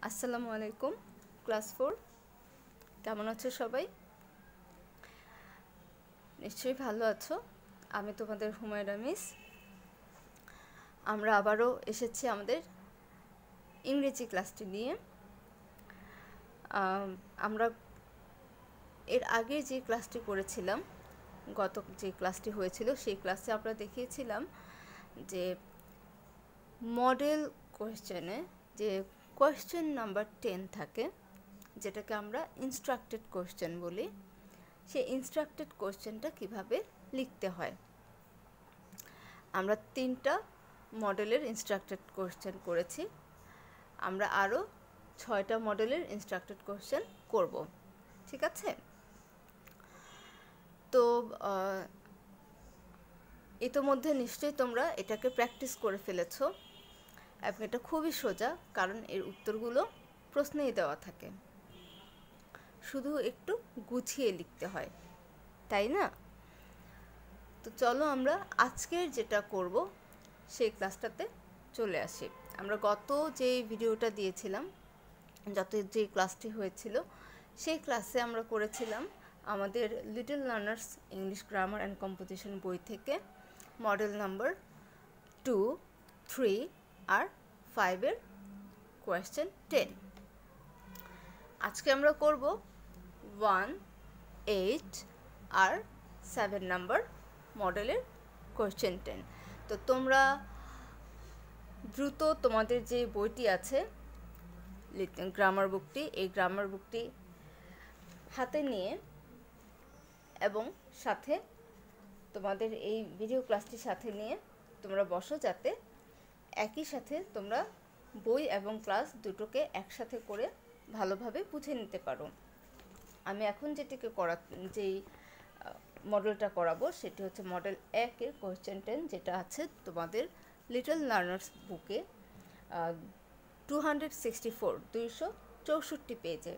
আসসালামু আলাইকুম ক্লাস 4 কেমন আছো সবাই? নিশ্চয়ই ভালো আছো। আমি তোমাদের হুমায়রা মিস। আমরা আবারও এসেছি আমাদের ইংরেজি ক্লাসটি নিয়ে। আমরা এর আগে যে ক্লাসটি করেছিলাম, গত যে ক্লাসটি হয়েছিল সেই ক্লাসে আমরা দেখিয়েছিলাম যে মডেল কোয়েশ্চেনে যে কোয়েশ্চেন নাম্বার 10 থাকে, যেটাকে আমরা ইনস্ট্রাক্টেড কোয়েশ্চেন বলি, সেই ইনস্ট্রাক্টেড কোয়েশ্চেনটা কিভাবে লিখতে হয়। আমরা 3টা মডেলের ইনস্ট্রাক্টেড কোয়েশ্চেন করেছি। আমরা আরও 6টা মডেলের ইনস্ট্রাক্টেড কোয়েশ্চেন করব, ঠিক আছে? তো ইতোমধ্যে নিশ্চয়ই তোমরা এটাকে প্র্যাকটিস করে ফেলেছো এবং এটা খুবই সোজা, কারণ এর উত্তরগুলো প্রশ্নেই দেওয়া থাকে, শুধু একটু গুছিয়ে লিখতে হয়, তাই না? তো চলো আমরা আজকের যেটা করব সেই ক্লাসটাতে চলে আসি। আমরা গত যে ভিডিওটা দিয়েছিলাম, যে ক্লাসটি হয়েছিল, সেই ক্লাসে আমরা করেছিলাম আমাদের little learners English grammar and composition বই থেকে মডেল নাম্বার 2, 3 আর 5-এর কোয়েশ্চেন 10। আজকে আমরা করব 1, 8 আর 7 নাম্বার মডেলের কোয়েশ্চেন 10। তো তোমরা দ্রুত তোমাদের যে বইটি আছে গ্রামার বুকটি, এই গ্রামার বুকটি হাতে নিয়ে এবং সাথে তোমাদের এই ভিডিও ক্লাসটির সাথে নিয়ে তোমরা বসো, যাতে একই সাথে তোমরা বই এবং ক্লাস দুটোকে একসাথে করে ভালোভাবে বুঝে নিতে পারো। আমি এখন যেই মডেলটা করাবো সেটি হচ্ছে মডেল 1-এর কোয়েশ্চেন 10, যেটা আছে তোমাদের লিটল লার্নার্স বুকে 264 পেজে।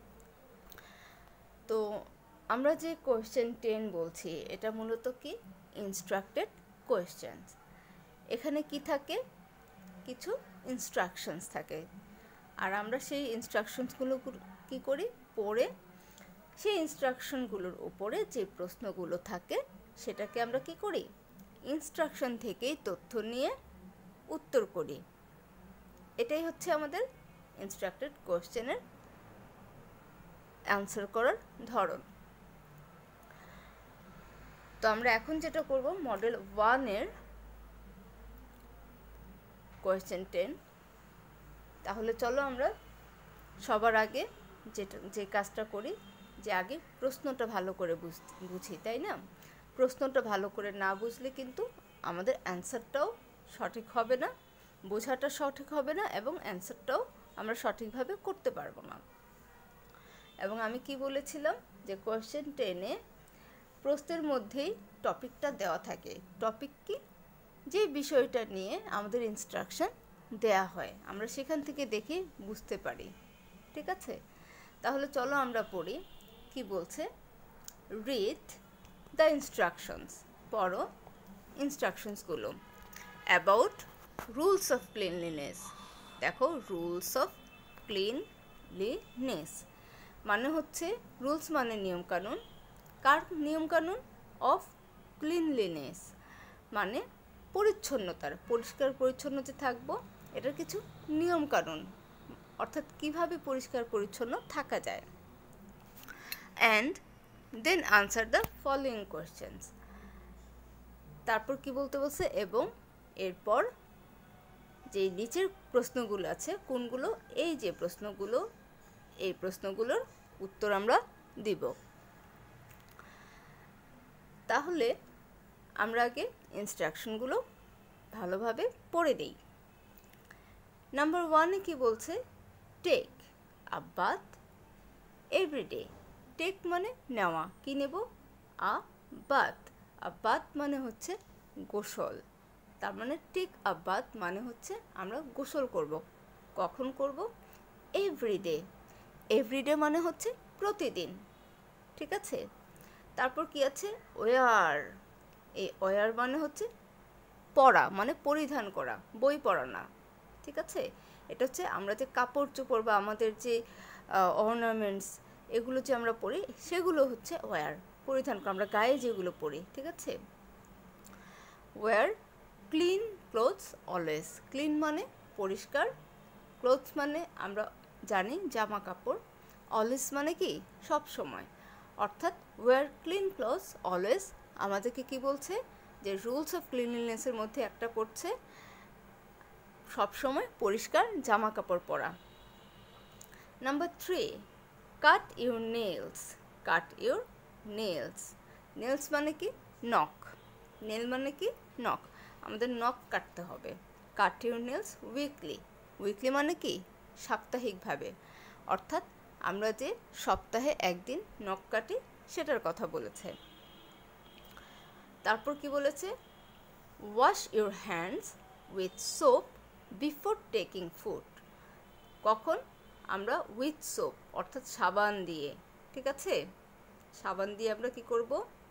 তো আমরা যে কোয়েশ্চেন 10 বলছি, এটা মূলত কি ইনস্ট্রাক্টেড কোয়েশ্চেন। এখানে কি থাকে? কিছু ইনস্ট্রাকশনস থাকে, আর আমরা সেই ইনস্ট্রাকশনসগুলো কি করি? পড়ে সেই ইনস্ট্রাকশনগুলোর উপরে যে প্রশ্নগুলো থাকে সেটাকে আমরা কি করি? ইনস্ট্রাকশন থেকেই তথ্য নিয়ে উত্তর করি। এটাই হচ্ছে আমাদের ইনস্ট্রাক্টেড কোয়েশ্চেনের অ্যান্সার করার ধরন। তো আমরা এখন যেটা করব, মডেল 1-এর কোয়েশ্চেন 10। তাহলে চলো আমরা সবার আগে যে কাজটা করি, যে আগে প্রশ্নটা ভালো করে বুঝি, তাই না? প্রশ্নটা ভালো করে না বুঝলে কিন্তু আমাদের অ্যান্সারটাও সঠিক হবে না, বোঝাটা সঠিক হবে না, এবং অ্যান্সারটাও আমরা সঠিকভাবে করতে পারবো না। এবং আমি কি বলেছিলাম যে কোয়েশ্চেন 10-এ প্রশ্নের মধ্যেই টপিকটা দেওয়া থাকে। টপিক কি? যে বিষয়টা নিয়ে আমাদের ইনস্ট্রাকশন দেয়া হয়, আমরা সেখান থেকে দেখে বুঝতে পারি, ঠিক আছে? তাহলে চলো আমরা পড়ি কি বলছে। রিড দ্য ইনস্ট্রাকশনস, পড়ো ইনস্ট্রাকশনসগুলো। About rules of cleanliness. দেখো, রুলস অফ ক্লিনলিনেস মানে হচ্ছে, রুলস মানে নিয়মকানুন। কার নিয়মকানুন? অফ ক্লিনলিনেস মানে পরিচ্ছন্নতার, পরিষ্কার পরিচ্ছন্ন যে থাকবো, এটার কিছু নিয়মকানুন, অর্থাৎ কিভাবে পরিষ্কার পরিচ্ছন্ন থাকা যায়। And then answer the following questions. তারপর কি বলতে বলছে? এবং এরপর যে নিচের প্রশ্নগুলো আছে, কোনগুলো? এই যে প্রশ্নগুলো, এই প্রশ্নগুলোর উত্তর আমরা দিব। তাহলে আমরা আগে ইনস্ট্রাকশনগুলো ভালোভাবে পড়ে দিই। নাম্বার 1-এ কি বলছে? Take a bath every day. Take মানে নেওয়া, কি নেব? A bath. আ বাথ মানে হচ্ছে গোসল। তার মানে টেক আ বাথ মানে হচ্ছে আমরা গোসল করব। কখন করব? এভরিডে। এভরিডে মানে হচ্ছে প্রতিদিন, ঠিক আছে? তারপর কি আছে? ওয়ার। এই ওয়ার মানে হচ্ছে পরা, মানে পরিধান করা, বই পরা না, ঠিক আছে? এটা হচ্ছে আমরা যে কাপড় চোপড় বা আমাদের যে অর্নামেন্টস এগুলো যে আমরা পরি সেগুলো হচ্ছে ওয়্যার, পরিধান করা, আমরা গায়ে যেগুলো পরি। ঠিক আছে? Wear clean clothes always. Clean মানে পরিষ্কার, ক্লোথস মানে আমরা জানি জামা কাপড়, অলওয়েজ মানে কি সব সময়। অর্থাৎ ওয়্যার ক্লিন ক্লোথস অলওয়েজ আমাদেরকে কি বলছে, যে রুলস অফ ক্লিনলিনেসের মধ্যে একটা পড়ছে সবসময় পরিষ্কার জামা কাপড় পরা। Number 3, cut your nails. Cut your nails. Nails মানে কি নখ। নেল মানে কি নখ, আমাদের নখ কাটতে হবে। Cut your nails weekly. Weekly মানে কি সাপ্তাহিকভাবে, অর্থাৎ আমরা যে সপ্তাহে একদিন নখ কাটি সেটার কথা বলেছে। তারপর কি বলেছে, wash your hands with soap before taking food. কখন? আমরা উইথ সোপ অর্থাৎ সাবান দিয়ে। ঠিক আছে? সাবান দিয়ে আমরা কি করব,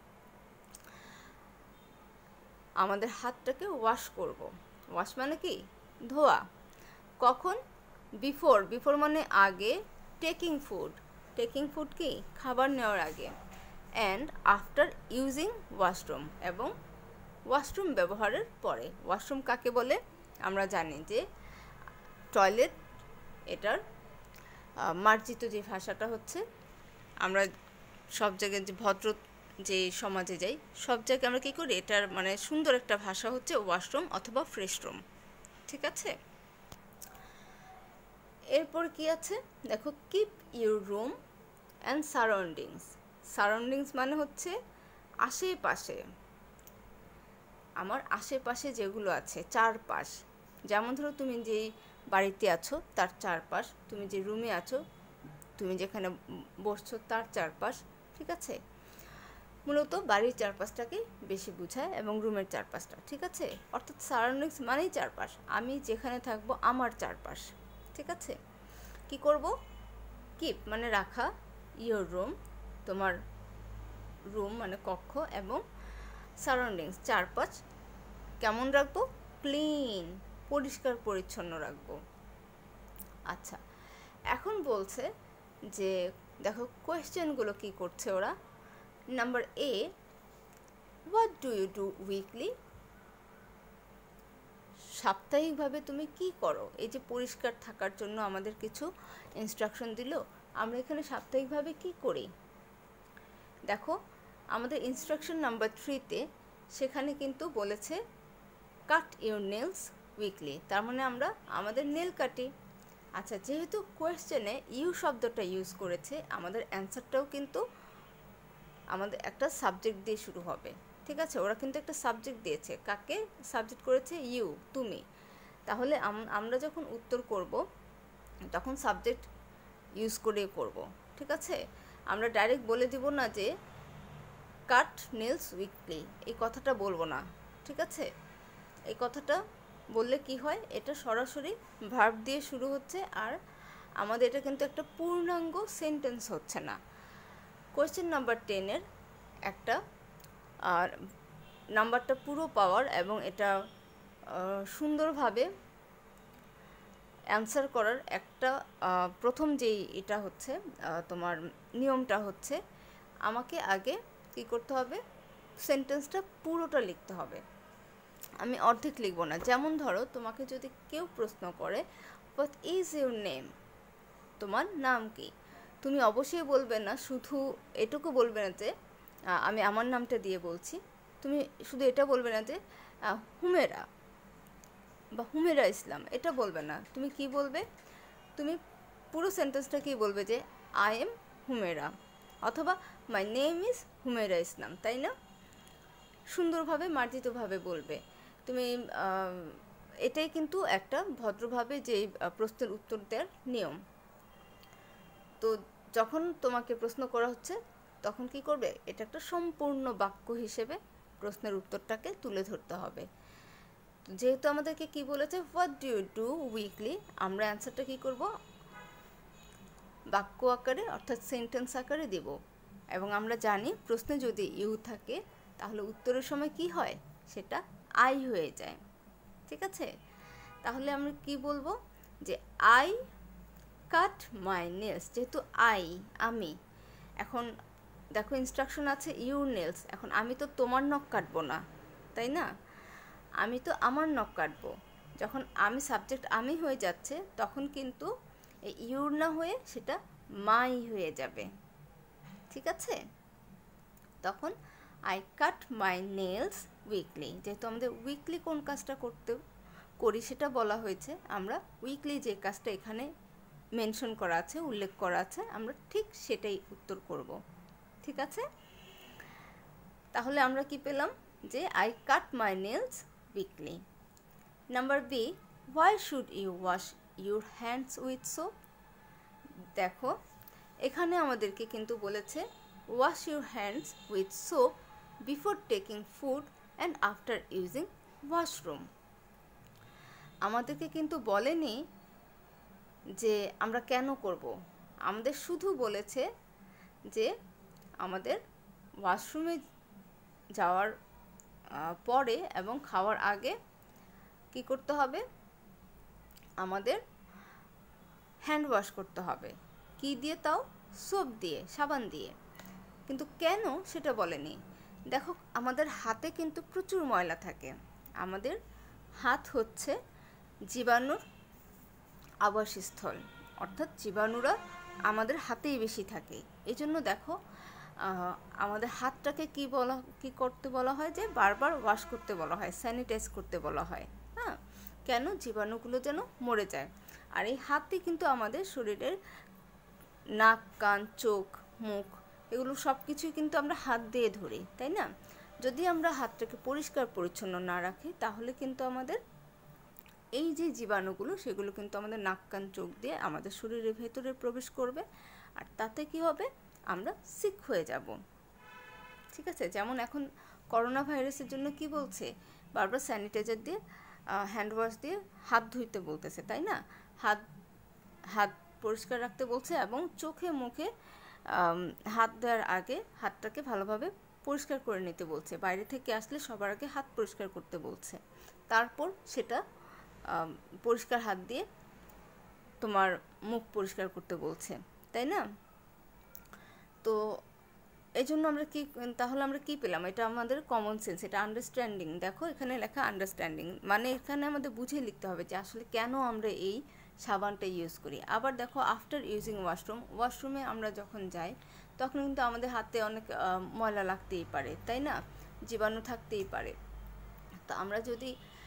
আমাদের হাতটাকে ওয়াশ করব। ওয়াশ মানে কি ধোয়া। কখন? বিফোর। বিফোর মানে আগে। Taking food. টেকিং ফুড কি খাবার নেওয়ার আগে। অ্যান্ড আফটার ইউজিং ওয়াশরুম, এবং ওয়াশরুম ব্যবহারের পরে। ওয়াশরুম কাকে বলে? আমরা জানি যে টয়লেট, এটার মার্জিত যে ভাষাটা হচ্ছে, আমরা সব জায়গায় যে ভদ্র যে সমাজে যাই সব জায়গায় আমরা কী করি, এটার মানে সুন্দর একটা ভাষা হচ্ছে ওয়াশরুম অথবা ফ্রেশ রুম। ঠিক আছে? এরপর কি আছে দেখো, keep your room and surroundings. Surroundings মানে হচ্ছে আশেপাশে, আমার আশেপাশে যেগুলো আছে, চারপাশ। যেমন ধরো তুমি যেই বাড়িতে আছো তার চারপাশ, তুমি যে রুমে আছো, তুমি যেখানে বসছো তার চারপাশ। ঠিক আছে? মূলত বাড়ির চারপাশটাকে বেশি বোঝায় এবং রুমের চারপাশটা। ঠিক আছে? অর্থাৎ সারাউন্ডিংস মানেই চারপাশ, আমি যেখানে থাকবো আমার চারপাশ। ঠিক আছে? কি করব? কিপ মানে রাখা, ইয়োর রুম তোমার রুম মানে কক্ষ, এবং সারাউন্ডিংস চারপাশ কেমন রাখবো? ক্লিন পরিষ্কার পরিচ্ছন্ন রাখবো। আচ্ছা, এখন বলছে যে দেখো কোয়েশ্চেনগুলো কি করছে ওরা। Number A, what do you do weekly. সাপ্তাহিকভাবে তুমি কি করো? এই যে পরিষ্কার থাকার জন্য আমাদের কিছু ইনস্ট্রাকশন দিল, আমরা এখানে সাপ্তাহিকভাবে কি করি দেখো। আমাদের ইনস্ট্রাকশন নাম্বার 3-তে সেখানে কিন্তু বলেছে কাট ইউর নেলস উইকলি, তার মানে আমরা আমাদের নেল কাটি। আচ্ছা, যেহেতু কোয়েশ্চেনে ইউ শব্দটা ইউজ করেছে, আমাদের অ্যান্সারটাও কিন্তু আমাদের একটা সাবজেক্ট দিয়ে শুরু হবে। ঠিক আছে? ওরা কিন্তু একটা সাবজেক্ট দিয়েছে, কাকে সাবজেক্ট করেছে? ইউ, তুমি। তাহলে আমরা যখন উত্তর করব তখন সাবজেক্ট ইউজ করে করব। ঠিক আছে? আমরা ডাইরেক্ট বলে দিব না যে কাট নেলস উইকলি, এই কথাটা বলবো না। ঠিক আছে? এই কথাটা বললে কি হয়, এটা সরাসরি ভার্ব দিয়ে শুরু হচ্ছে, আর আমাদের এটা কিন্তু একটা পূর্ণাঙ্গ সেন্টেন্স হচ্ছে না। কোয়েশ্চেন নাম্বার 10-এর একটা নাম্বারটা পুরো পাওয়ার এবং এটা সুন্দরভাবে অ্যান্সার করার একটা প্রথম যেই এটা হচ্ছে তোমার নিয়মটা হচ্ছে, আমাকে আগে কী করতে হবে, সেন্টেন্সটা পুরোটা লিখতে হবে, আমি অর্ধেক লিখব না। যেমন ধরো তোমাকে যদি কেউ প্রশ্ন করে হোয়াট ইজ ইউর নেম, তোমার নাম কি, তুমি অবশ্যই বলবে না, শুধু এটুকু বলবে না যে আমি আমার নামটা দিয়ে বলছি, তুমি শুধু এটা বলবে না যে হুমেরা বা হুমেরা ইসলাম, এটা বলবে না। তুমি কি বলবে? তুমি পুরো সেন্টেন্সটা কি বলবে যে আই এম হুমেরা, অথবা মাই নেম ইজ হুমেরা ইসলাম, তাই না? সুন্দরভাবে মার্জিতভাবে বলবে তুমি। এটাই কিন্তু একটা ভদ্রভাবে যেই প্রশ্নের উত্তর দেওয়ার নিয়ম। তো যখন তোমাকে প্রশ্ন করা হচ্ছে তখন কি করবে, এটা একটা সম্পূর্ণ বাক্য হিসেবে প্রশ্নের উত্তরটাকে তুলে ধরতে হবে। যেহেতু আমাদেরকে কি বলেছে, what do you do weekly, আমরা অ্যান্সারটা কি করব, বাক্য আকারে অর্থাৎ সেন্টেন্স আকারে দেব। এবং আমরা জানি প্রশ্নে যদি ইউ থাকে তাহলে উত্তরের সময় কি হয়, সেটা আই হয়ে যায়। ঠিক আছে? তাহলে আমরা কি বলবো যে আই কাট মাই নেলস, যেহেতু আমি, এখন দেখো ইনস্ট্রাকশন আছে ইউর নেলস, এখন আমি তো তোমার নখ কাটবো না, তাই না? আমি তো আমার নখ কাটবো। যখন আমি সাবজেক্ট আমি হয়ে যাচ্ছে তখন কিন্তু এই ইউর না হয়ে সেটা মাই হয়ে যাবে, ঠিক আছে? তখন I cut my nails weekly, যেহেতু আমাদের উইকলি কোন কাজটা করি সেটা বলা হয়েছে, আমরা উইকলি যে কাজটা এখানে মেনশন করা আছে, উল্লেখ করা আছে, আমরা ঠিক সেটাই উত্তর করব, ঠিক আছে? তাহলে আমরা কি পেলাম যে I cut my nails weekly. Number B, why should you wash your hands with soap? দেখো এখানে আমাদেরকে কিন্তু বলেছে wash your hands with soap before taking food and after using washroom. আমাদেরকে কিন্তু বলেনি যে আমরা কেন করব, আমাদের শুধু বলেছে যে আমাদের ওয়াশরুমে যাওয়ার পরে এবং খাওয়ার আগে কি করতে হবে, আমাদের হ্যান্ড ওয়াশ করতে হবে। কি দিয়ে? তাও সোপ দিয়ে, সাবান দিয়ে। কিন্তু কেন সেটা বলেনি। দেখো আমাদের হাতে কিন্তু প্রচুর ময়লা থাকে, আমাদের হাত হচ্ছে জীবাণুর আবাসস্থল, অর্থাৎ জীবাণুরা আমাদের হাতেই বেশি থাকে। এই জন্য দেখো আমাদের হাতটাকে কি করতে বলা হয়, যে বারবার ওয়াশ করতে বলা হয়, স্যানিটাইজ করতে বলা হয়। হ্যাঁ, কেন? জীবাণুগুলো যেন মরে যায়। আর এই হাতই কিন্তু আমাদের শরীরের নাক, কান, চোখ, মুখ, এগুলো সব কিছুই কিন্তু আমরা হাত দিয়ে ধরি, তাই না? যদি আমরা হাতটাকে পরিষ্কার পরিচ্ছন্ন না রাখি তাহলে কিন্তু আমাদের এই যে জীবাণুগুলো সেগুলো কিন্তু আমাদের নাক, কান, চোখ দিয়ে আমাদের শরীরের ভেতরে প্রবেশ করবে, আর তাতে কি হবে, আমরা সিক হয়ে যাব, ঠিক আছে? যেমন এখন করোনা ভাইরাসের জন্য কি বলছে, বারবার স্যানিটাইজার দিয়ে হ্যান্ড ওয়াশ দিয়ে হাত ধুইতে বলতেছে, তাই না? হাত পরিষ্কার রাখতে বলছে এবং চোখে মুখে হাত দেওয়ার আগে হাতটাকে ভালোভাবে পরিষ্কার করে নিতে বলছে। বাইরে থেকে আসলে সবার আগে হাত পরিষ্কার করতে বলছে, তারপর সেটা পরিষ্কার হাত দিয়ে তোমার মুখ পরিষ্কার করতে বলছে, তাই না? তো এই জন্য আমরা তাহলে আমরা কি পেলাম? এটা আমাদের কমন সেন্স, এটা আন্ডারস্ট্যান্ডিং। দেখো এখানে লেখা আন্ডারস্ট্যান্ডিং, মানে এখানে আমাদের বুঝে লিখতে হবে যে আসলে কেন আমরা এই সাবানটা ইউজ করি। আবার দেখো আফটার ইউজিং ওয়াশরুমে আমরা যখন যাই তখন কিন্তু আমাদের হাতে অনেক ময়লা লাগতেই পারে, তাই না? জীবাণু থাকতেই পারে। তো আমরা যদি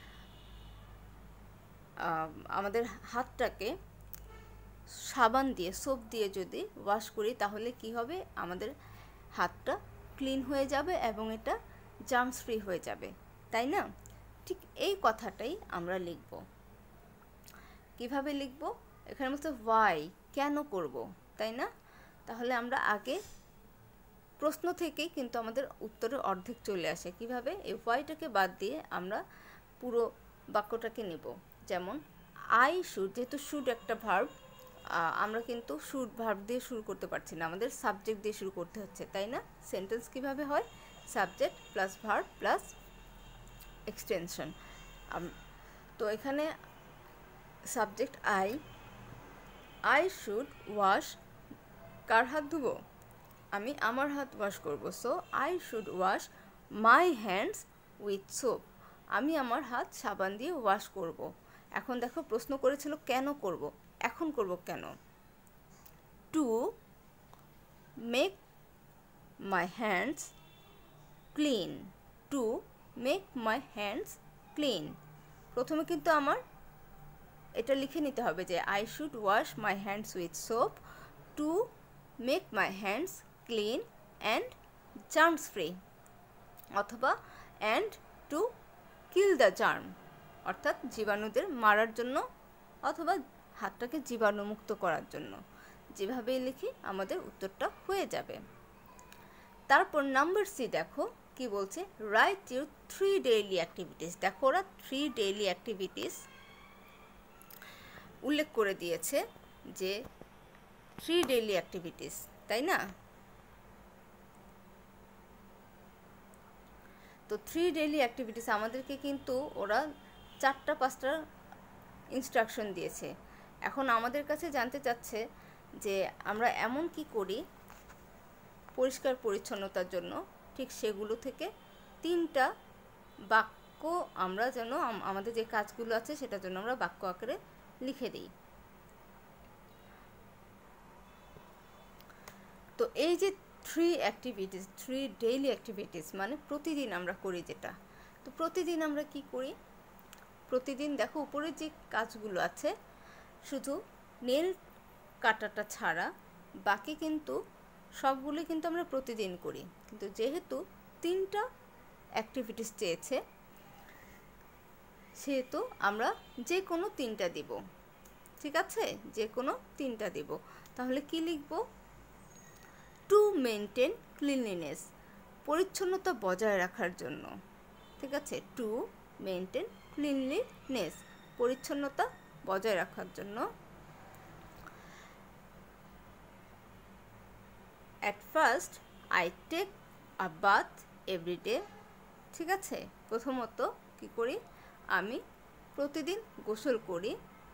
আমাদের হাতটাকে সাবান দিয়ে, সোপ দিয়ে যদি ওয়াশ করি তাহলে কি হবে, আমাদের হাতটা ক্লিন হয়ে যাবে এবং এটা জার্মস ফ্রি হয়ে যাবে, তাই না? ঠিক এই কথাটাই আমরা লিখব। কিভাবে লিখব? এখানে বলতে ওয়াই, কেন করব, তাই না? তাহলে আমরা আগে প্রশ্ন থেকেই কিন্তু আমাদের উত্তরের অর্ধেক চলে আসে। কিভাবে? এই ওয়াইটাকে বাদ দিয়ে আমরা পুরো বাক্যটাকে নেব। যেমন আই শুড, যেহেতু শুড একটা ভার্ব, আমরা কিন্তু শুড ভার্ব দিয়ে শুরু করতে পারছি না, আমাদের সাবজেক্ট দিয়ে শুরু করতে হচ্ছে, তাই না? সেন্টেন্স কিভাবে হয়? Subject plus verb plus extension. তো এখানে সাবজেক্ট আই শুড ওয়াশ, কার হাত ধুবো? আমি আমার হাত ওয়াশ করব। So I should wash my hands with soap, আমি আমার হাত সাবান দিয়ে ওয়াশ করব। এখন দেখো প্রশ্ন করেছিল কেন করব, এখন করব কেন? To make my hands clean, to make my hands clean. প্রথমে কিন্তু আমার এটা লিখে নিতে হবে যে I should wash my hands with soap to make my hands clean and germs free, অথবা and to kill the germ, অর্থাৎ জীবাণুদের মারার জন্য অথবা হাতটাকে জীবাণুমুক্ত করার জন্য। যেভাবেই লিখি আমাদের উত্তরটা হয়ে যাবে। তারপর নাম্বার সি দেখো কি বলছে, রাইট ইউর 3 ডেইলি অ্যাক্টিভিটিস। দেখো ওরা 3 ডেইলি অ্যাক্টিভিটিস উল্লেখ করে দিয়েছে যে 3 ডেইলি অ্যাক্টিভিটিস, তাই না? তো 3 ডেইলি অ্যাক্টিভিটিস আমাদেরকে কিন্তু ওরা 4টা 5টা ইনস্ট্রাকশন দিয়েছে। এখন আমাদের কাছে জানতে চাচ্ছে যে আমরা এমন কি করি পরিষ্কার পরিচ্ছন্নতার জন্য, ঠিক সেগুলো থেকে 3টা বাক্য আমরা যেন আমাদের যে কাজগুলো আছে সেটার জন্য আমরা বাক্য আকারে লিখে দিই। তো এই যে 3 ডেইলি অ্যাক্টিভিটিস মানে প্রতিদিন আমরা করি যেটা, তো প্রতিদিন আমরা কি করি? প্রতিদিন দেখো উপরে যে কাজগুলো আছে শুধু নেল কাটাটা ছাড়া বাকি কিন্তু সবগুলো কিন্তু আমরা প্রতিদিন করি, কিন্তু যেহেতু 3টা অ্যাক্টিভিটিস চেয়েছে সেহেতু আমরা যে কোনো 3টা দিব। ঠিক আছে, যে কোনো 3টা দিব। তাহলে কি লিখব? টু মেনটেন ক্লিনলিনেস, পরিচ্ছন্নতা বজায় রাখার জন্য। ঠিক আছে, টু মেনটেন ক্লিনলিনেস, পরিচ্ছন্নতা বজায় রাখার জন্য। At first I take a bath every day. ঠিক আছে, প্রথমত কি করি? আমি প্রতিদিন গোসল করি।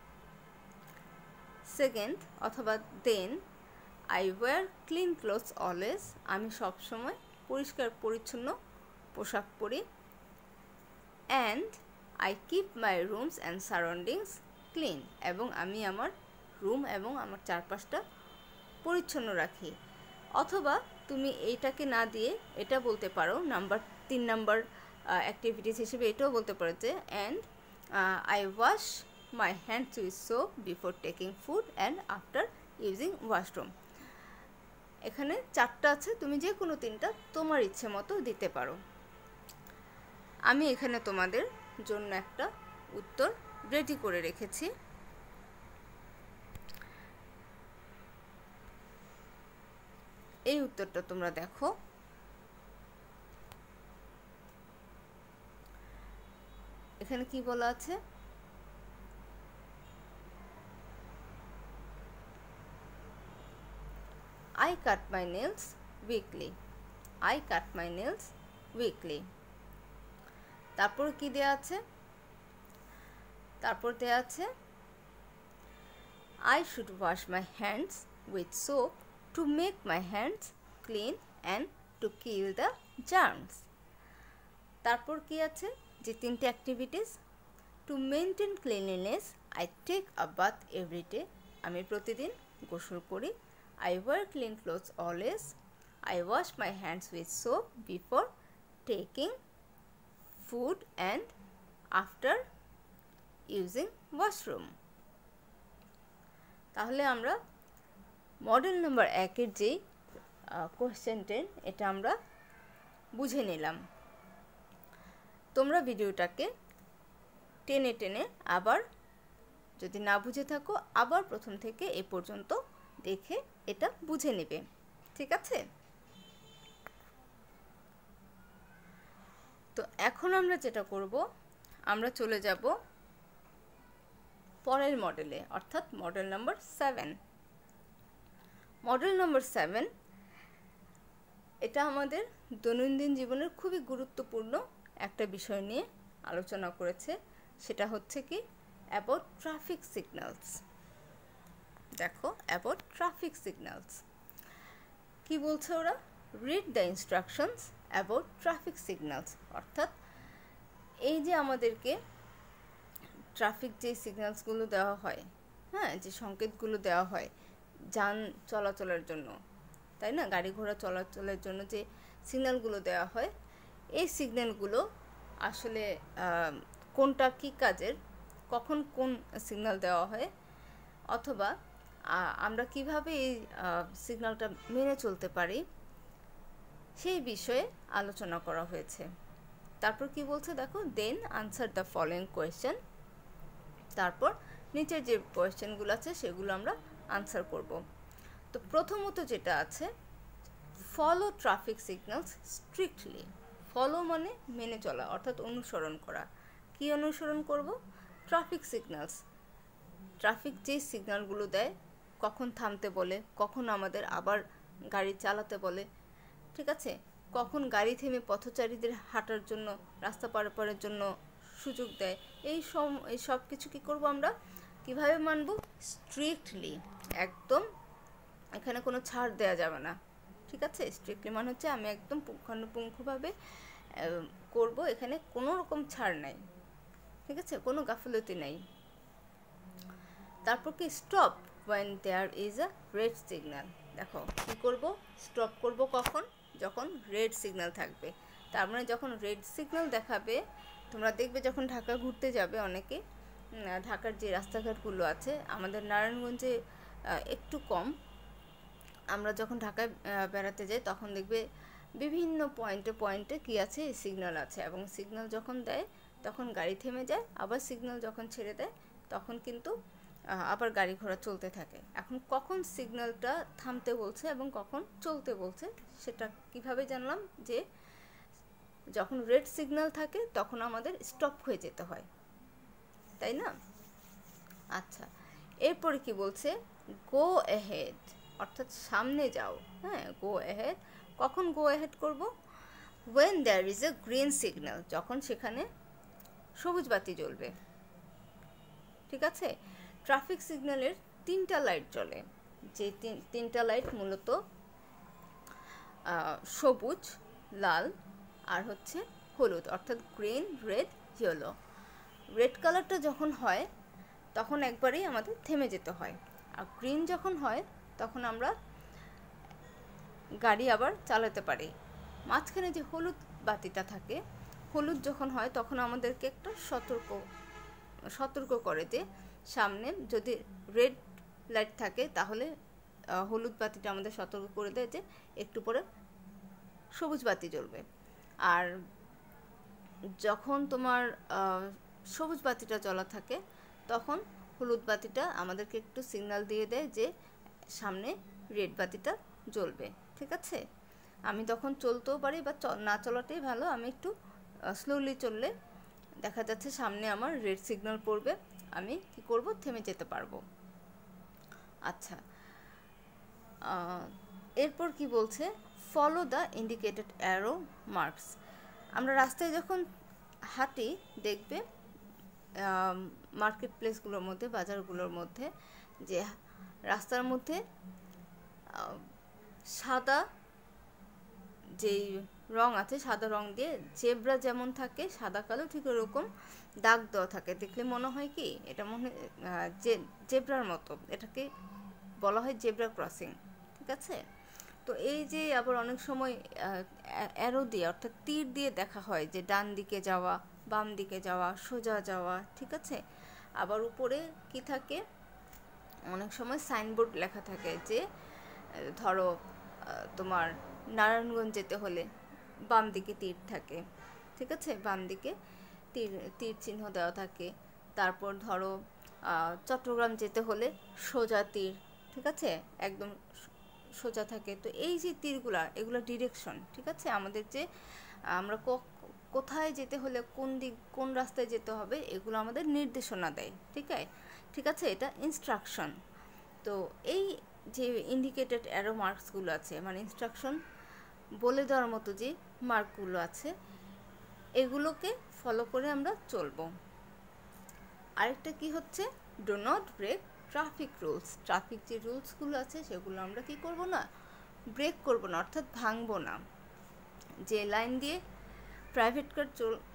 সেকেন্ড অথবা দেন I wear clean clothes always, আমি সব সময় পরিষ্কার পরিচ্ছন্ন পোশাক পরি। And I keep my rooms and surroundings clean, এবং আমি আমার রুম এবং আমার চারপাশটা পরিচ্ছন্ন রাখি। অথবা তুমি এইটাকে না দিয়ে এটা বলতে পারো, 3 নাম্বার অ্যাক্টিভিটিস হিসেবে এটাও বলতে পারো যে and I wash my hands with soap before taking food and after using washroom. এখানে 4টা আছে, তুমি যে কোনো 3টা তোমার ইচ্ছে মতো দিতে পারো। আমি এখানে তোমাদের জন্য একটা উত্তর রেডি করে রেখেছি। এই উত্তরটা তোমরা দেখো। এখানে কি বলা আছে? I cut my nails weekly. I cut my nails weekly. তারপর কি দেয়া আছে? তারপর দেয়া আছে I should wash my hands with soap to make my hands clean and to kill the germs. তারপর কি আছে? যে 3টে activities. To maintain cleanliness I take a bath every day, আমি প্রতিদিন গোসল করি। I wear clean clothes always. I wash my hands with soap before taking food and after using washroom. তাহলে আমরা মডেল নাম্বার 1-এর যে কোশ্চেন 10 এটা আমরা বুঝে নিলাম। তোমরা ভিডিওটাকে টেনে টেনে আবার, যদি না বুঝে থাকো আবার প্রথম থেকে এ পর্যন্ত দেখে এটা বুঝে নেবে। ঠিক আছে? তো এখন আমরা যেটা করব, আমরা চলে যাব পরের মডেলে, অর্থাৎ মডেল নাম্বার 7। মডেল নাম্বার 7 এটা আমাদের দৈনন্দিন জীবনের খুবই গুরুত্বপূর্ণ একটা বিষয় নিয়ে আলোচনা করেছে। সেটা হচ্ছে কি? About traffic signals. দেখো, অ্যাবাউট ট্রাফিক সিগন্যালস কি বলছে ওরা? Read the instructions about traffic signals, অর্থাৎ এই যে আমাদেরকে ট্রাফিক যে সিগন্যালসগুলো দেওয়া হয়, হ্যাঁ, যে সংকেতগুলো দেওয়া হয় যান চলাচলের জন্য, তাই না, গাড়ি ঘোড়া চলাচলের জন্য যে সিগন্যালগুলো দেওয়া হয়, এই সিগন্যালগুলো আসলে কোনটা কী কাজের, কখন কোন সিগন্যাল দেওয়া হয়, অথবা আমরা কিভাবে এই সিগন্যালটা মেনে চলতে পারি, সেই বিষয়ে আলোচনা করা হয়েছে। তারপর কি বলছে দেখো, then answer the following question. তারপর নিচের যে কোয়েশ্চেনগুলো আছে সেগুলো আমরা আনসার করব। তো প্রথমত যেটা আছে, follow traffic signals strictly. Follow মানে মেনে চলা, অর্থাৎ অনুসরণ করা। কি অনুসরণ করব? Traffic signals. ট্রাফিক যে সিগন্যালগুলো দেয়, কখন থামতে বলে, কখন আমাদের আবার গাড়ি চালাতে বলে, ঠিক আছে, কখন গাড়ি থেমে পথচারীদের হাঁটার জন্য, রাস্তা পারাপারের জন্য সুযোগ দেয়, এই সব কিছু কী করবো আমরা, কীভাবে মানব? স্ট্রিক্টলি, একদম এখানে কোনো ছাড় দেওয়া যাবে না, ঠিক আছে? স্ট্রিক্টলি মানে হচ্ছে আমি একদম পুঙ্খানুপুঙ্খভাবে করব, এখানে কোনো রকম ছাড় নাই, ঠিক আছে? কোনো গাফিলতি নেই। তারপর কি stop when there is a red signal। দেখো কী করব, স্টপ করব কখন? যখন রেড সিগন্যাল থাকবে। তার মানে যখন রেড সিগন্যাল দেখাবে, তোমরা দেখবে যখন ঢাকা ঘুরতে যাবে অনেকে, ঢাকার যে রাস্তাঘাটগুলো আছে, আমাদের নারায়ণগঞ্জে একটু কম, আমরা যখন ঢাকায় বেড়াতে যাই তখন দেখবে বিভিন্ন পয়েন্টে কী আছে, সিগন্যাল আছে, এবং সিগন্যাল যখন দেয় তখন গাড়ি থেমে যায়, আবার সিগন্যাল যখন ছেড়ে দেয় তখন কিন্তু আবার গাড়ি ঘোড়া চলতে থাকে। এখন কখন সিগন্যালটা থামতে বলছে এবং কখন চলতে বলছে সেটা কিভাবে জানলাম? যে যখন রেড সিগন্যাল থাকে তখন আমাদের স্টপ হয়ে যেতে হয়, তাই না? আচ্ছা, এরপরে কি বলছে? গো অ্যাহেড, অর্থাৎ সামনে যাও। হ্যাঁ, গো অ্যাহেড। কখন গো অ্যাহেড করব? when there is a green signal, যখন সেখানে সবুজ বাতি জ্বলবে, ঠিক আছে? ট্রাফিক সিগন্যালের 3টা লাইট জ্বলে, যে তিনটা লাইট মূলত সবুজ, লাল আর হচ্ছে হলুদ, অর্থাৎ গ্রিন, রেড, ইয়েলো। রেড কালারটা যখন হয় তখন একবারেই আমাদের থেমে যেতে হয়, আর গ্রিন যখন হয় তখন আমরা গাড়ি আবার চালাতে পারি। মাঝখানে যে হলুদ বাতিটা থাকে, হলুদ যখন হয় তখন আমাদেরকে একটা সতর্ক করে যে সামনে যদি রেড লাইট থাকে তাহলে হলুদ বাতিটা আমাদের সতর্ক করে দেয় যে একটু পরে সবুজ বাতি জ্বলবে। আর যখন তোমার সবুজ বাতিটা জ্বলা থাকে তখন হলুদ বাতিটা আমাদেরকে একটু সিগন্যাল দিয়ে দেয় যে সামনে রেড বাতিটা জ্বলবে, ঠিক আছে? আমি তখন চলতেও পারি বা না চলাটাই ভালো, আমি একটু স্লোলি চললে দেখা যাচ্ছে সামনে আমার রেড সিগন্যাল পড়বে, আমি কি করব? থেমে যেতে পারবো। আচ্ছা, এরপর কি বলছে? Follow the indicated arrow marks. আমরা রাস্তায় যখন হাঁটি দেখবে মার্কেট প্লেসগুলোর মধ্যে, বাজারগুলোর মধ্যে, যে রাস্তার মধ্যে সাদা যেই রং আছে, সাদা রং দিয়ে জেব্রা যেমন থাকে সাদা কালো, ঠিক ওরকম দাগ দেওয়া থাকে। দেখলে মনে হয় কি এটা মনে জেব্রার মতো, এটাকে বলা হয় জেব্রা ক্রসিং, ঠিক আছে? তো এই যে আবার অনেক সময় অ্যারো দিয়ে, অর্থাৎ তীর দিয়ে দেখা হয় যে ডান দিকে যাওয়া, বাম দিকে যাওয়া, সোজা যাওয়া, ঠিক আছে? আবার উপরে কি থাকে, অনেক সময় সাইনবোর্ড লেখা থাকে যে ধরো তোমার নারায়ণগঞ্জ যেতে হলে বাম দিকে তীর থাকে, ঠিক আছে? বাম দিকে তীর চিহ্ন দেওয়া থাকে। তারপর ধরো চট্টগ্রাম যেতে হলে সোজা তীর, ঠিক আছে? একদম সোজা থাকে। তো এই যে তীরগুলা, এগুলো ডিরেকশন, ঠিক আছে? আমাদের যে আমরা কোথায় যেতে হলে কোন রাস্তায় যেতে হবে এগুলো আমাদের নির্দেশনা দেয়, ঠিক আছে? এটা ইনস্ট্রাকশন। তো এই যে ইন্ডিকেটেড অ্যারো মার্কসগুলো আছে, মানে ইনস্ট্রাকশন বলে দেওয়ার মতো যে মার্কগুলো আছে, এগুলোকে ফলো করে আমরা চলবো। আরেকটা কি হচ্ছে? Do not break traffic rules. Traffic যে রুলসগুলো আছে সেগুলো আমরা কি করব না? ব্রেক করব না, অর্থাৎ ভাঙবো না। যে লাইন দিয়ে প্রাইভেট কার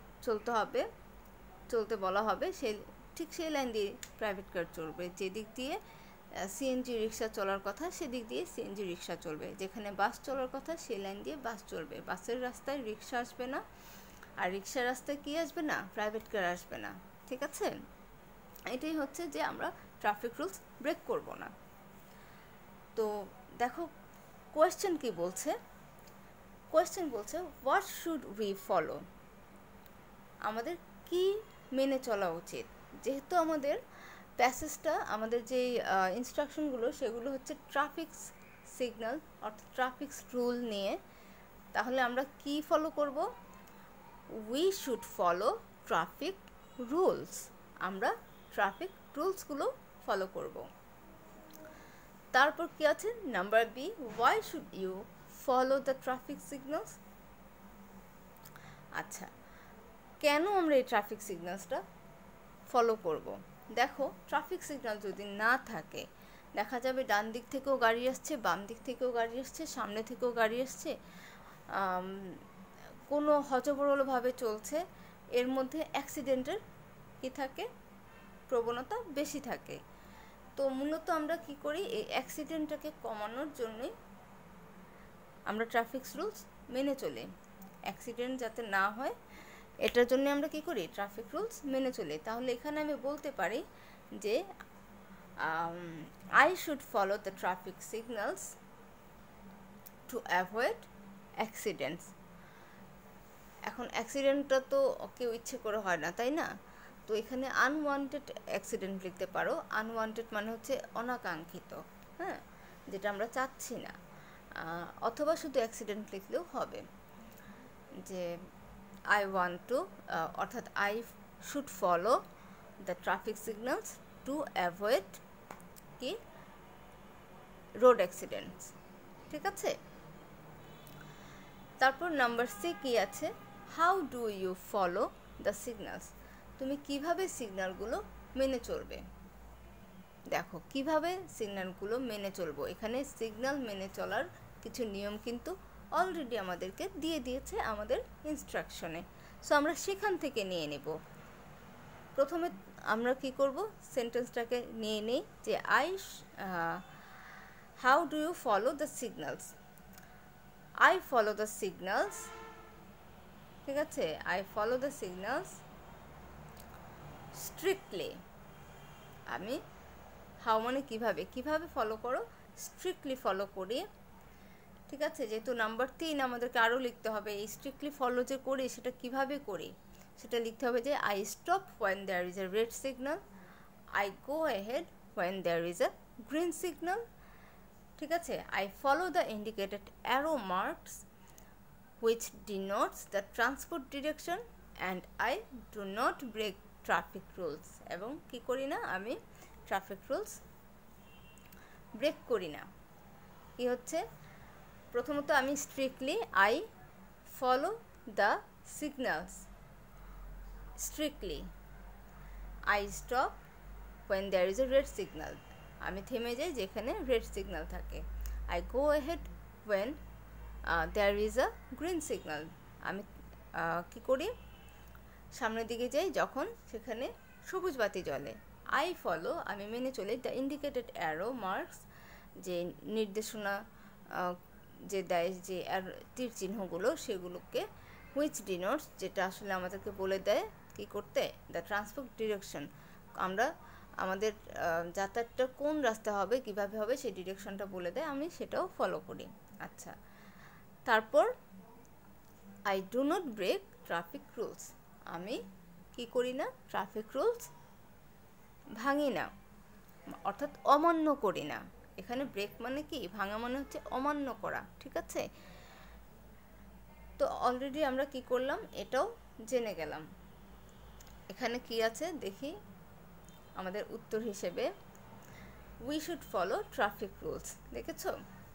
চলতে বলা হবে ঠিক সেই লাইন দিয়ে প্রাইভেট কার চলবে। যেদিক দিয়ে সিএনজি রিক্সা চলার কথা সেদিক দিয়ে সিএনজি রিক্সা চলবে। যেখানে বাস চলার কথা সেই লাইন দিয়ে বাস চলবে। বাসের রাস্তায় রিক্সা আসবে না, আর রিক্সার রাস্তায় কি আসবে না? প্রাইভেট কার আসবে না, ঠিক আছে? এটাই হচ্ছে যে আমরা ট্রাফিক রুলস ব্রেক করব না। তো দেখো কোয়েশ্চেন কি বলছে? কোয়েশ্চেন বলছে হোয়াট শুড উই ফলো? আমাদের কি মেনে চলা উচিত? যেহেতু আমাদের প্যাসেজটা, আমাদের যে ইনস্ট্রাকশনগুলো সেগুলো হচ্ছে ট্রাফিক সিগন্যাল অর্থাৎ ট্রাফিক রুল নিয়ে, তাহলে আমরা কি ফলো করব? We should follow traffic rules. আমরা ট্রাফিক রুলসগুলো ফলো করব। তারপর কি আছে? Number B, why should you follow the traffic signals? আচ্ছা, কেন আমরা এই ট্রাফিক সিগন্যালসটা ফলো করব? দেখো, ট্রাফিক সিগন্যাল যদি না থাকে, দেখা যাবে ডান দিক থেকেও গাড়ি আসছে, বাম দিক থেকেও গাড়ি আসছে, সামনে থেকেও গাড়ি আসছে, কোনো হযবরলভাবে চলছে, এর মধ্যে অ্যাক্সিডেন্টের কি থাকে, প্রবণতা বেশি থাকে। তো মূলত আমরা কি করি, এই অ্যাক্সিডেন্টটাকে কমানোর জন্যই আমরা ট্রাফিক রুলস মেনে চলি। অ্যাক্সিডেন্ট যাতে না হয় এটার জন্য আমরা কি করি, ট্রাফিক রুলস মেনে চলি। তাহলে এখানে আমি বলতে পারি যে I should follow the traffic signals to avoid accidents. এখন অ্যাক্সিডেন্টটা তো কেউ ইচ্ছে করে হয় না, তাই না? তো এখানে আনওয়ান্টেড অ্যাক্সিডেন্ট লিখতে পারো। আনওয়ান্টেড মানে হচ্ছে অনাকাঙ্ক্ষিত, হ্যাঁ, যেটা আমরা চাচ্ছি না। অথবা শুধু অ্যাক্সিডেন্ট লিখলেও হবে, যে I want to অর্থাৎ I should follow the traffic signals to avoid কি, রোড অ্যাক্সিডেন্টস। ঠিক আছে, তারপর নাম্বার সি কি আছে, how do you follow the signals. তুমি কিভাবে সিগন্যালগুলো মেনে চলবে। দেখো কিভাবে সিগন্যালগুলো মেনে চলবো, এখানে সিগন্যাল মেনে চলার কিছু নিয়ম কিন্তু অলরেডি আমাদেরকে দিয়ে দিয়েছে আমাদের ইনস্ট্রাকশনে। সো আমরা সেখান থেকে নিয়ে নেব। প্রথমে আমরা কি করব, সেন্টেন্সটাকে নিয়ে নেই যে how do you follow the signals. I follow the signals, ঠিক আছে, I follow the signals strictly। আমি হাউ মানে কিভাবে, কিভাবে ফলো করো, স্ট্রিক্টলি ফলো করি। ঠিক আছে, যেহেতু নাম্বার 3 আমাদেরকে আরও লিখতে হবে, এই স্ট্রিক্টলি ফলো যে করি সেটা কিভাবে করি সেটা লিখতে হবে যে I stop when there is a red signal, I go ahead when there is a green signal। ঠিক আছে, I follow the indicated arrow marks which denotes the transport direction and I do not break traffic rules। এবং কি করি না, আমি traffic rules break করি না। কি হচ্ছে, প্রথমত আমি strictly I follow the signals strictly, I stop when there is a red signal, আমি থেমে যাই যেখানে রেড সিগন্যাল থাকে। I go ahead when there is a green signal, আমি কি করি, সামনের দিকে যাই যখন সেখানে সবুজ বাতি জ্বলে। I follow, আমি মেনে চলি the indicated arrow marks, যে নির্দেশনা যে দেয়, যে তীর চিহ্নগুলো, সেগুলোকে which denotes, যেটা আসলে আমাদেরকে বলে দেয় কি করতে, the transport direction, আমরা আমাদের যাতায়াতটা কোন রাস্তা হবে, কিভাবে হবে, সেই ডিরেকশনটা বলে দেয়, আমি সেটাও ফলো করি। আচ্ছা, তারপর I do not break traffic rules, আমি কি করি না, ট্রাফিক রুলস ভাঙি না, অর্থাৎ অমান্য করি না। এখানে ব্রেক মানে কি, ভাঙা মানে হচ্ছে অমান্য করা। ঠিক আছে, তো অলরেডি আমরা কি করলাম এটাও জেনে গেলাম। এখানে কি আছে দেখি, আমাদের উত্তর হিসেবে we should follow traffic rules, দেখেছো,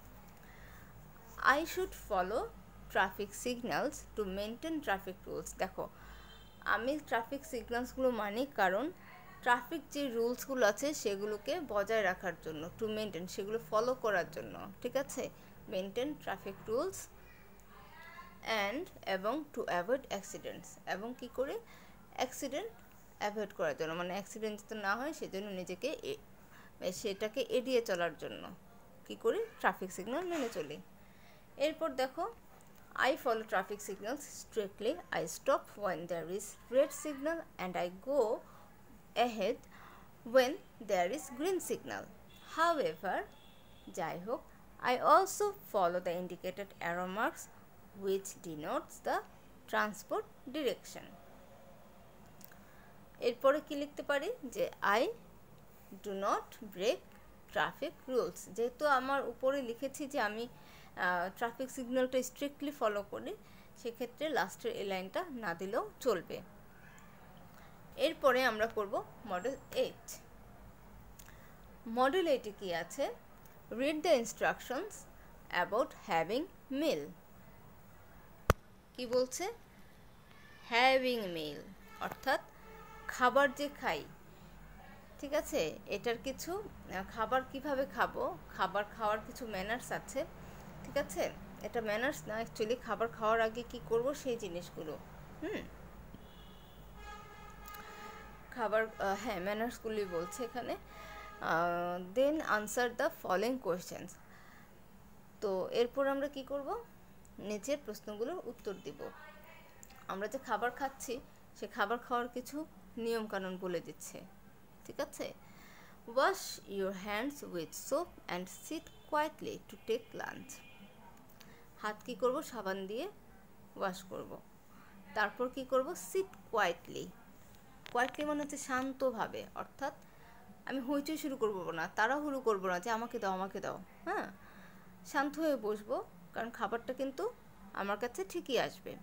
I should follow traffic signals to maintain traffic rules। দেখো, আমি ট্রাফিক সিগন্যালসগুলো মানি কারণ ট্রাফিক যে রুলসগুলো আছে সেগুলোকে বজায় রাখার জন্য, টু মেনটেন, সেগুলো ফলো করার জন্য। ঠিক আছে, মেনটেন ট্রাফিক রুলস অ্যান্ড এবং টু অ্যাভয়েড অ্যাক্সিডেন্টস, এবং কি করে, অ্যাক্সিডেন্ট অ্যাভয়েড করার জন্য, মানে অ্যাক্সিডেন্ট যাতে না হয় সেজন্য নিজেকে সেটাকে এড়িয়ে চলার জন্য কি করি, ট্রাফিক সিগন্যাল মেনে চলি। এরপর দেখো, I follow traffic signals strictly, I stop when there is red signal and I go ahead when there is green signal। However, যাই হোক, I also follow the indicated arrow marks which denotes the transport direction। এরপরে কি লিখতে পারি যে I do not break traffic rules। যেহেতু আমার উপরে লিখেছি যে আমি ট্রাফিক সিগন্যালটা স্ট্রিক্টলি ফলো করি, সেক্ষেত্রে লাস্টের এই লাইনটা না দিলেও চলবে। এরপরে আমরা করব মডেল 8। মডেল 8 কি আছে, read the instructions about having meal. কি বলছে, হ্যাভিং মিল অর্থাৎ খাবার যে খাই, ঠিক আছে, এটার কিছু খাবার কিভাবে খাবো, খাবার খাওয়ার কিছু ম্যানার্স আছে, ঠিক আছে। এটা ম্যানার্স না, অ্যাকচুয়ালি খাবার খাওয়ার আগে কি করব সেই জিনিসগুলো। খাবার, হ্যাঁ, ম্যানার্সগুলি বলছে এখানে। Then answer the following questions. তো এরপর আমরা কি করব, নিচের প্রশ্নগুলোর উত্তর দিব। আমরা যে খাবার খাচ্ছি সে খাবার খাওয়ার কিছু নিয়মকানুন বলে দিচ্ছে, ঠিক আছে। Wash your hands with soap and sit quietly to take lunch. হাত কি করব, সাবান দিয়ে ওয়াশ করব। তারপর কি করব, সিট কোয়াইটলি। কোয়াইটলি মানে হচ্ছে শান্তভাবে, অর্থাৎ আমি হইচই শুরু করবো না, তাড়াহুড়ো করবো না যে আমাকে দাও আমাকে দাও, হ্যাঁ, শান্ত হয়ে বসবো, কারণ খাবারটা কিন্তু আমার কাছে ঠিকই আসবে।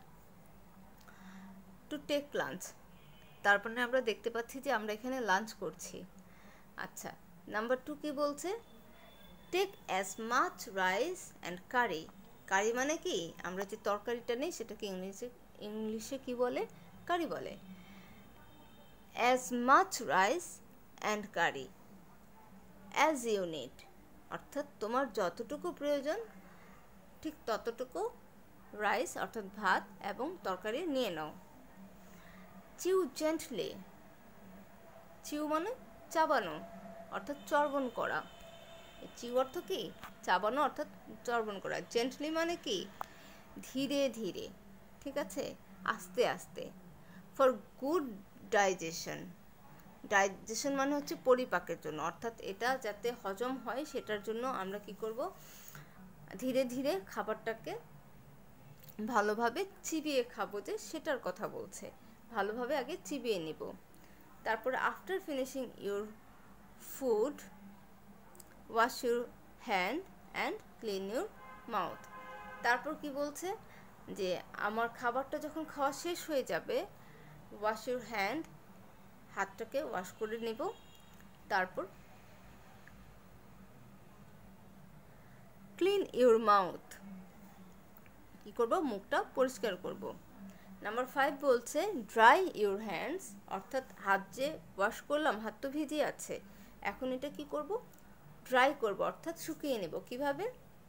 টু টেক লাঞ্চ, তারপরে আমরা দেখতে পাচ্ছি যে আমরা এখানে লাঞ্চ করছি। আচ্ছা, নাম্বার 2 কি বলছে, take as much rice and curry. Curry মানে কি, আমরা যে তরকারিটা নেই সেটাকে ইংলিশে কি বলে, কারি বলে। As much rice and curry as you need, অর্থাৎ তোমার যতটুকু প্রয়োজন ঠিক ততটুকু রাইস অর্থাৎ ভাত এবং তরকারি নিয়ে নাও। চিউ জেন্টলি, চিউ মানে চাবানো অর্থাৎ চর্বণ করা। চিউ অর্থ কি, চাবানো অর্থাৎ চর্বণ করা। জেন্টলি মানে কি, ধীরে ধীরে, ঠিক আছে, আস্তে আস্তে। ফর গুড ডাইজেশন, ডাইজেশন মানে হচ্ছে পরিপাকের জন্য, অর্থাৎ এটা যাতে হজম হয় সেটার জন্য আমরা কি করব, ধীরে ধীরে খাবারটাকে ভালোভাবে চিবিয়ে খাবো, যে সেটার কথা বলছে। ভালোভাবে আগে চিবিয়ে নিব। তারপরে after finishing your food wash your hand and clean your mouth. তারপর কি বলছে, যে আমার খাবারটা যখন খাওয়া শেষ হয়ে যাবে, ওয়াশ ইউর হ্যান্ড, হাতটাকে ওয়াশ করে নেব। তারপর ক্লিন ইউর মাউথ, কি করব, মুখটা পরিষ্কার করব। নাম্বার 5 বলছে ড্রাই ইউর হ্যান্ডস, অর্থাৎ হাত যে ওয়াশ করলাম হাত তো ভিজে আছে, এখন এটা কি করব, ড্রাই করব, অর্থাৎ শুকিয়ে নেব। কিভাবে,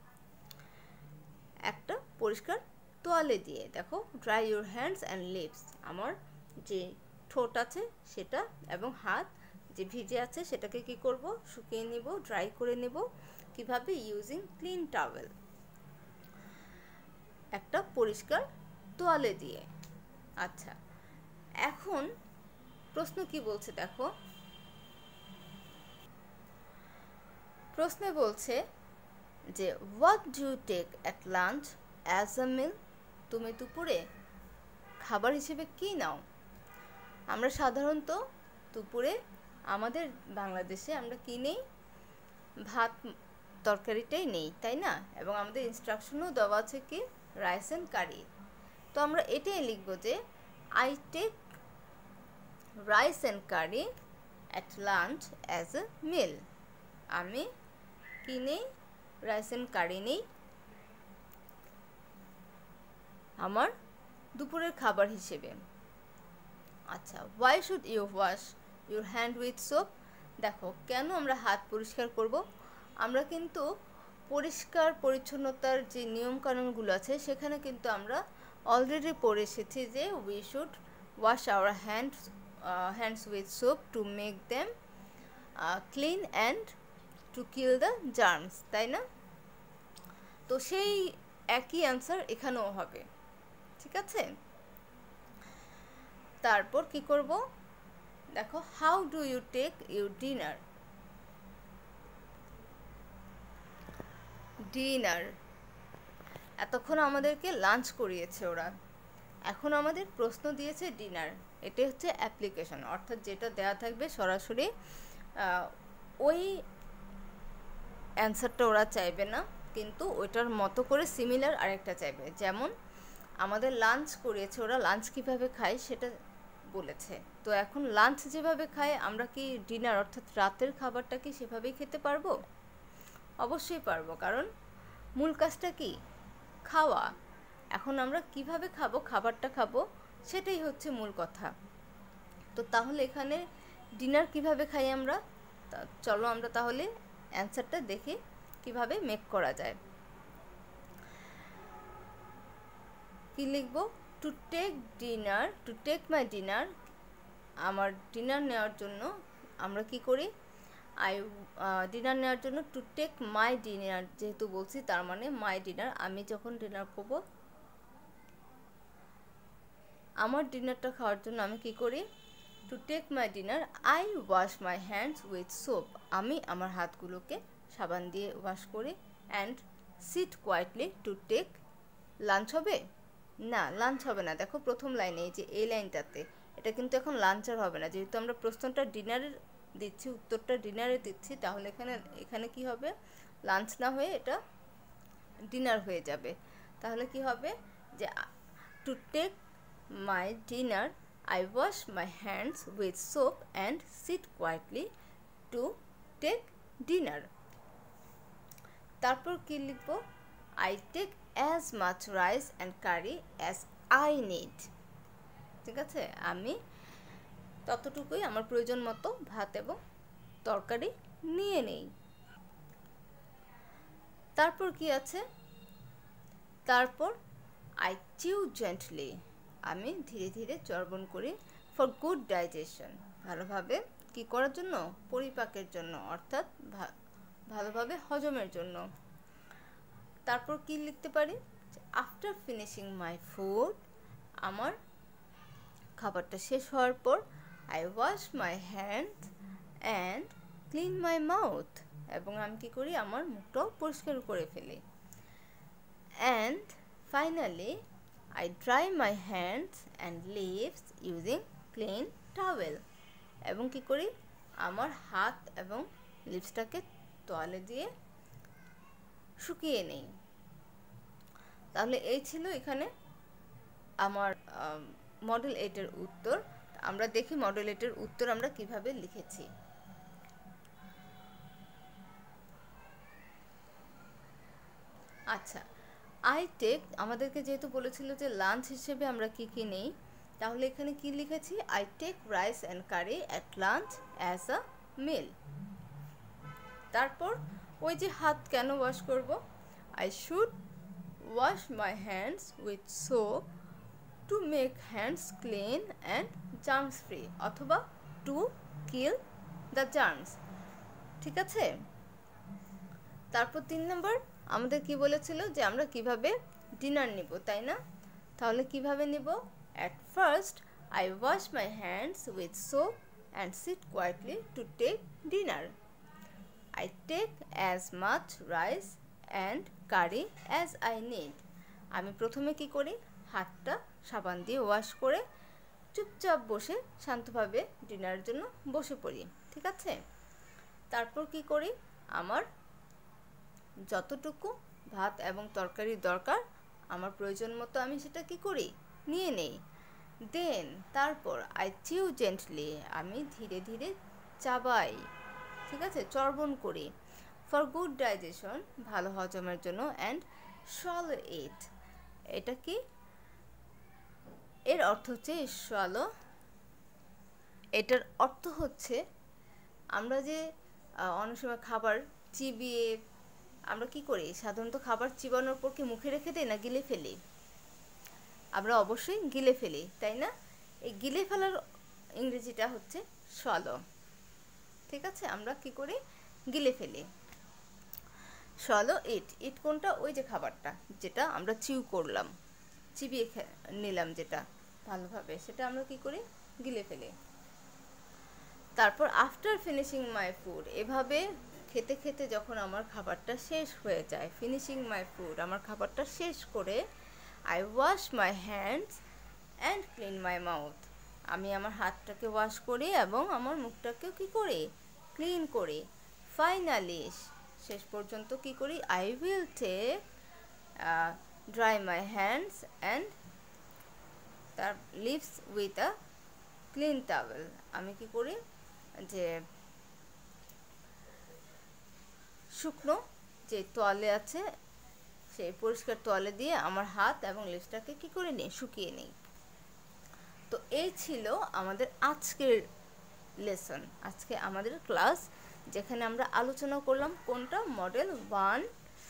একটা পরিষ্কার তোয়ালে দিয়ে। দেখো, dry your hands and lips, আমার যে ঠোঁট আছে সেটা এবং হাত যে ভিজে আছে সেটাকে কি করব, শুকিয়ে নেব, ড্রাই করে নেব। কিভাবে, ইউজিং ক্লিন টাওয়েল, একটা পরিষ্কার তোয়ালে দিয়ে। আচ্ছা, এখন প্রশ্ন কি বলছে দেখো, প্রশ্নে বলছে যে what do you take at lunch as a meal. তুমি দুপুরে খাবার হিসেবে কি নাও। আমরা সাধারণত দুপুরে আমাদের বাংলাদেশে আমরা কি নেই, ভাত তরকারিটাই নেই, তাই না, এবং আমাদের ইনস্ট্রাকশনও দেওয়া আছে কি, রাইস অ্যান্ড কারি। তো আমরা এটাই লিখব যে I take rice and curry at lunch as a meal. আমি কি নেই, রাইস অ্যান্ড কারি নেই আমার দুপুরের খাবার হিসেবে। আচ্ছা, why should you wash your hand with soap. দেখো, কেন আমরা হাত পরিষ্কার করব, আমরা কিন্তু পরিষ্কার পরিচ্ছন্নতার যে নিয়মকানুনগুলো আছে সেখানে কিন্তু আমরা অলরেডি পড়ে এসেছি যে we should wash our hands with soap to make them clean and to kill the germs, তাই না। তো সেই একই অ্যান্সার এখানেও হবে, ঠিক আছে। তারপর কি করব, দেখো, how do you take your dinner. Dinner, এতক্ষণ আমাদেরকে লাঞ্চ করিয়েছে ওরা, এখন আমাদের প্রশ্ন দিয়েছে ডিনার। এটা হচ্ছে অ্যাপ্লিকেশন, অর্থাৎ যেটা দেয়া থাকবে সরাসরি ওই অ্যান্সারটা ওরা চাইবে না, কিন্তু ওইটার মতো করে সিমিলার আরেকটা চাইবে। যেমন আমাদের লাঞ্চ করিয়েছে ওরা, লাঞ্চ কিভাবে খায় সেটা বলেছে। তো এখন লাঞ্চ যেভাবে খায় আমরা কি ডিনার অর্থাৎ রাতের খাবারটা কি সেভাবেই খেতে পারবো? অবশ্যই পারবো, কারণ মূল কাজটা কি, খাওয়া। এখন আমরা কিভাবে খাবো, খাবারটা খাবো সেটাই হচ্ছে মূল কথা। তো তাহলে এখানে ডিনার কিভাবে খাই আমরা, চলো আমরা তাহলে অ্যান্সারটা দেখি কিভাবে মেক করা যায়। কি লিখব? টু টেক মাই ডিনার, আমার ডিনার নেওয়ার জন্য আমরা কি করি, ডিনার নেওয়ার জন্য টু টেক মাই ডিনার যেহেতু বলছি, তার মানে মাই ডিনার, আমি যখন ডিনার করব, আমার ডিনারটা খাওয়ার জন্য আমি কি করি, to take my dinner I wash my hands with soap, আমি আমার হাতগুলোকে সাবান দিয়ে ওয়াশ করি, and sit quietly to take, lunch হবে না, লাঞ্চ হবে না, দেখো প্রথম লাইনে এই যে এই লাইনটাতে, এটা কিন্তু এখন লাঞ্চ আর হবে না, যেহেতু আমরা প্রশ্নটা ডিনারের দিচ্ছি, উত্তরটা ডিনারে দিচ্ছি, তাহলে এখানে কি হবে, লাঞ্চ না হয়ে এটা ডিনার হয়ে যাবে। তাহলে কি হবে যে to take my dinner I wash my hands with soap and sit quietly to take dinner. তারপর কি লিখব, I take as much rice and curry as I need, ঠিক আছে, আমি ততটুকুই আমার প্রয়োজন মতো ভাত এবং তরকারি নিয়ে নেই। তারপর কি আছে, তারপর আই চিউ জেন্টলি, আমি ধীরে ধীরে চর্বণ করি, ফর গুড ডাইজেশন, ভালোভাবে কি করার জন্য, পরিপাকের জন্য, অর্থাৎ ভালোভাবে হজমের জন্য। তারপর কি লিখতে পারি, আফটার ফিনিশিং মাই ফুড, আমার খাবারটা শেষ হওয়ার পর, I wash my hands and clean my mouth, এবং আমি কি করি, আমার মুখটাও পরিষ্কার করে ফেলি, and finally I dry my hands and lips using clean towel, এবং কি করি, আমার হাত এবং লিপসটাকে তোয়ালে দিয়ে শুকিয়ে নেই। তাহলে এই ছিল এখানে আমার মডেল 8-এর উত্তর। আমরা দেখি মডেল 8-এর উত্তর আমরা কিভাবে লিখেছি। আচ্ছা, আই টেক, আমাদেরকে যেহেতু বলেছিল যে লাঞ্চ হিসেবে আমরা কি কি নেই, তাহলে এখানে কি লিখেছি, I take rice and curry at lunch as a meal. তারপর ওই যে হাত কেন ওয়াশ করব, I should wash my hands with soap to make hands clean and germs free, অথবা টু কিল দ্য জার্মস, ঠিক আছে। তারপর 3 নম্বর আমাদের কি বলেছিল যে আমরা কিভাবে ডিনার নিব, তাই না? তাহলে কিভাবে নিব, at first I wash my hands with soap and sit quietly to take dinner, I take as much rice and curry as I need, আমি প্রথমে কি করি, হাতটা সাবান দিয়ে ওয়াশ করে চুপচাপ বসে শান্তভাবে ডিনারের জন্য বসে পড়ি, ঠিক আছে। তারপর কি করি, আমার যতটুকু ভাত এবং তরকারি দরকার আমার প্রয়োজন মতো আমি সেটা কি করি, নিয়ে নেই। দেন তারপর আই চিউ জেন্টলি, আমি ধীরে ধীরে চাবাই, ঠিক আছে, চর্বণ করি, ফর গুড ডাইজেশন, ভালো হজমের জন্য, অ্যান্ড swallow ইট, এটা কি, এর অর্থ হচ্ছে swallow, এটার অর্থ হচ্ছে আমরা যে অনেক সময় খাবার চিবিয়ে আমরা কি করি, সাধারণত খাবার চিবানোর পর কি মুখে রেখে দেই না গিলে ফেলি, আমরা অবশ্যই গিলে ফেলি, তাই না? এই গিলে ফেলার ইংরেজিটা হচ্ছে swallow, ঠিক আছে, আমরা কি করি, গিলে ফেলি। swallow ইট কোনটা, ওই যে খাবারটা যেটা আমরা চিউ করলাম, চিবিয়ে নিলাম যেটা ভালোভাবে, সেটা আমরা কি করি, গিলে ফেলি। তারপর আফটার ফিনিশিং মাই ফুড, এভাবে খেতে খেতে যখন আমার খাবারটা শেষ হয়ে যায়, ফিনিশিং মাই ফুড, আমার খাবারটা শেষ করে, I wash my hands and clean my mouth, আমি আমার হাতটাকে ওয়াশ করি এবং আমার মুখটাকেও কি করি, ক্লিন করি। ফাইনালি, শেষ পর্যন্ত কি করি, I will take dry my hands and তার lips with a clean towel, আমি কি করি, যে শুকনো যে তোয়ালে আছে সেই পরিষ্কার তোয়ালে দিয়ে আমার হাত এবং লিপসটাকে কি করে নিই, শুকিয়ে নিই। তো এই ছিল আমাদের আজকের লেসন, আজকে আমাদের ক্লাস, যেখানে আমরা আলোচনা করলাম কোনটা মডেল 1,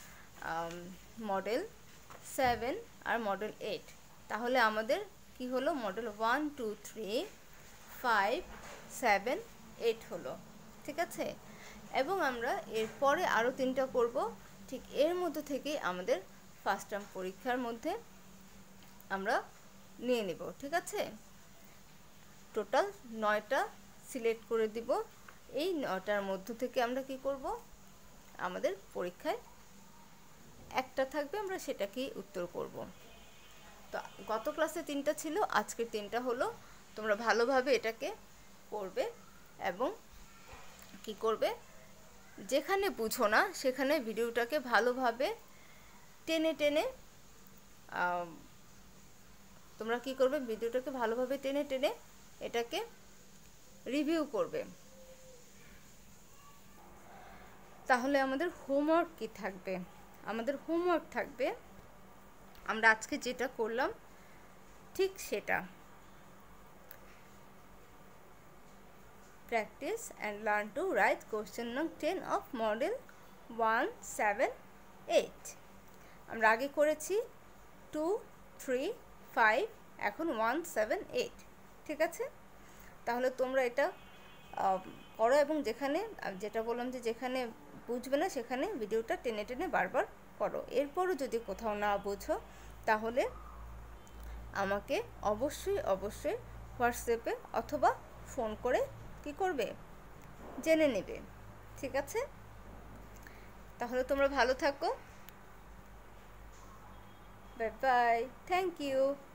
মডেল 7 আর মডেল 8। তাহলে আমাদের কি হলো, মডেল 1, 2, 3, 5, 7, 8 হলো, ঠিক আছে। এবং আমরা এরপরে আরও 3টা করব, ঠিক এর মধ্যে থেকেই আমাদের ফার্স্ট টার্ম পরীক্ষার মধ্যে আমরা নিয়ে নেব, ঠিক আছে। টোটাল 9টা সিলেক্ট করে দিব। এই 9টার মধ্য থেকে আমরা কি করব, আমাদের পরীক্ষায় একটা থাকবে, আমরা সেটাকেই উত্তর করব। তো গত ক্লাসে 3টা ছিল, আজকের 3টা হলো। তোমরা ভালোভাবে এটাকে করবে এবং কি করবে, যেখানে বুঝো না সেখানে ভিডিওটাকে ভালোভাবে টেনে টেনে তোমরা কি করবে, ভিডিওটাকে ভালোভাবে টেনে টেনে এটাকে রিভিউ করবে। তাহলে আমাদের হোমওয়ার্ক কি থাকবে, আমাদের হোমওয়ার্ক থাকবে আমরা আজকে যেটা করলাম ঠিক সেটা। Practice and learn to write question number 10 of model 1, 7, 8. আমরা আগে করেছি 2, 3, 5, এখন 1, 7, 8, ঠিক আছে। তাহলে তোমরা এটা করো এবং যেখানে যেটা বললাম যে যেখানে বুঝবে না সেখানে ভিডিওটা টেনে টেনে বারবার করো। এরপরও যদি কোথাও না বুঝো তাহলে আমাকে অবশ্যই হোয়াটসঅ্যাপে অথবা ফোন করে কি করবে, জেনে নেবে, ঠিক আছে। তাহলে তোমরা ভালো থাকো, বাই বাই, থ্যাংক ইউ।